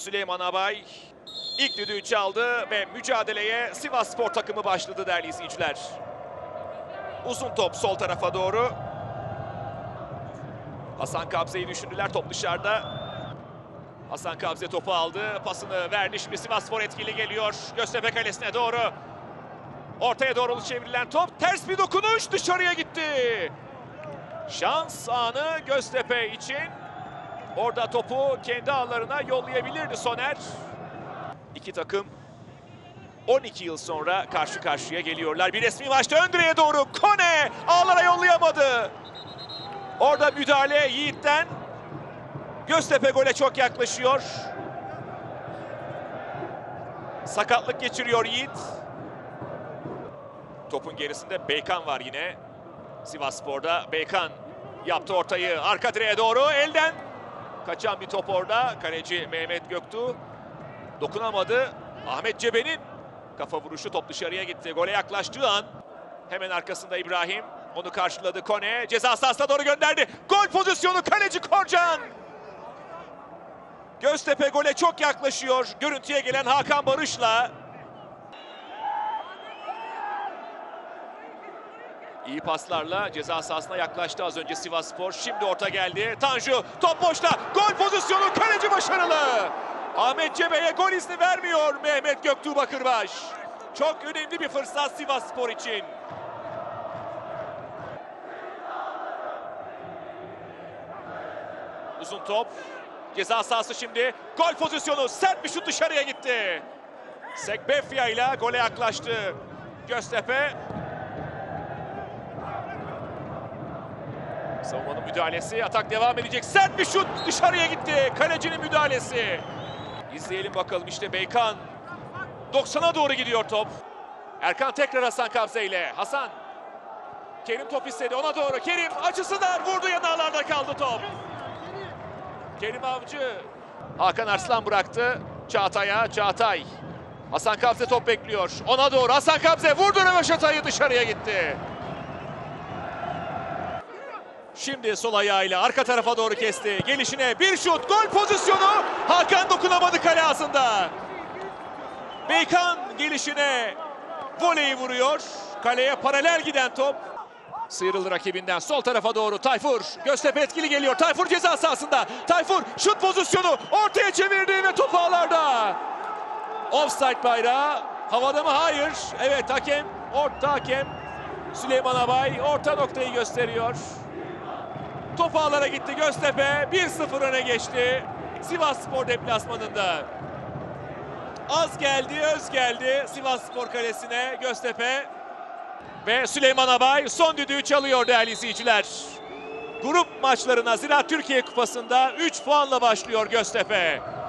Süleyman Abay ilk düdüğü çaldı ve mücadeleye Sivasspor takımı başladı değerli izleyiciler. Uzun top sol tarafa doğru. Hasan Kabze'yi düşündüler, top dışarıda. Hasan Kabze topu aldı, pasını verdi. Şimdi Sivasspor etkili geliyor. Göztepe kalesine doğru. Ortaya doğru çevrilen top, ters bir dokunuş, dışarıya gitti. Şans anı Göztepe için. Orada topu kendi ağlarına yollayabilirdi Soner. İki takım 12 yıl sonra karşı karşıya geliyorlar. Bir resmi maçta ön direğe doğru Kone ağlara yollayamadı. Orada müdahale Yiğit'ten. Göztepe gole çok yaklaşıyor. Sakatlık geçiriyor Yiğit. Topun gerisinde Beykan var yine. Sivasspor'da Beykan yaptı ortayı arka direğe doğru. Elden kaçan bir top orada. Kaleci Mehmet Göktuğ dokunamadı. Ahmet Cebe'nin kafa vuruşu, top dışarıya gitti. Gole yaklaştığı an hemen arkasında İbrahim. Onu karşıladı Kone. Ceza sahasına doğru gönderdi. Gol pozisyonu, kaleci Korcan. Göztepe gole çok yaklaşıyor. Görüntüye gelen Hakan Barış'la. İyi paslarla ceza sahasına yaklaştı az önce Sivasspor. Şimdi orta geldi. Tanju top boşta. Gol pozisyonu, kaleci başarılı. Ahmet Cebe'ye gol izni vermiyor Mehmet Göktuğ Bakırbaş. Çok önemli bir fırsat Sivasspor için. Uzun top. Ceza sahası şimdi. Gol pozisyonu. Sert bir şut dışarıya gitti. Sekbefya ile gole yaklaştı Göztepe. Savunmanın müdahalesi. Atak devam edecek. Sert bir şut dışarıya gitti. Kalecinin müdahalesi. İzleyelim bakalım. İşte Beykan. 90'a doğru gidiyor top. Erkan tekrar Hasan Kabze ile. Hasan. Kerim top istedi. Ona doğru. Kerim açısı dar. Vurdu, yanağlarda kaldı top. Kerim Avcı. Hakan Arslan bıraktı. Çağatay'a. Çağatay. Hasan Kabze top bekliyor. Ona doğru. Hasan Kabze vurdu. Röveşatay'ı dışarıya gitti. Şimdi sol ayağıyla arka tarafa doğru kesti. Gelişine bir şut. Gol pozisyonu. Hakan dokunamadı kale ağzında. Beykan gelişine voleyi vuruyor. Kaleye paralel giden top. Sıyrıldı rakibinden sol tarafa doğru. Tayfur. Göztepe etkili geliyor. Tayfur ceza sahasında. Tayfur şut pozisyonu. Ortaya çevirdi ve top ağlarda. Offside bayrağı. Havada mı? Hayır. Evet, hakem. Orta hakem Süleyman Abay orta noktayı gösteriyor. Top ağlara gitti Göztepe. 1-0 öne geçti Sivasspor deplasmanında. Az geldi, öz geldi Sivasspor kalesine Göztepe. Ve Süleyman Abay son düdüğü çalıyor değerli izleyiciler. Grup maçlarına Ziraat Türkiye Kupası'nda 3 puanla başlıyor Göztepe.